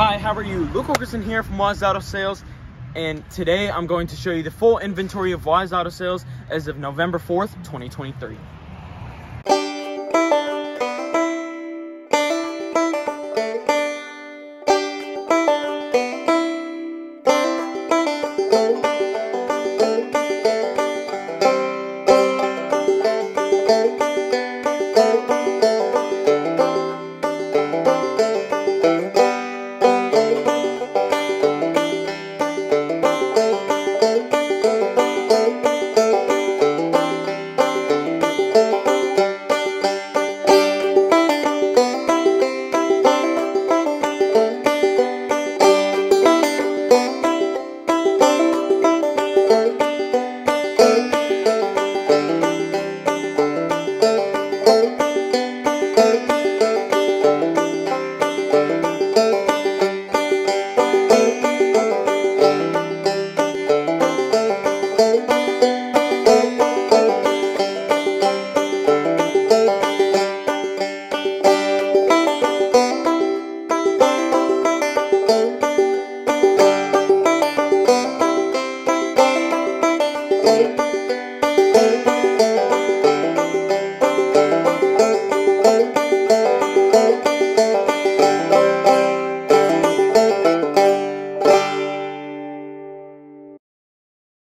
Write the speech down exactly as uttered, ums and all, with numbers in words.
Hi, how are you? Luke Wilkerson here from Wise Auto Sales, and today I'm going to show you the full inventory of Wise Auto Sales as of November fourth, twenty twenty-three.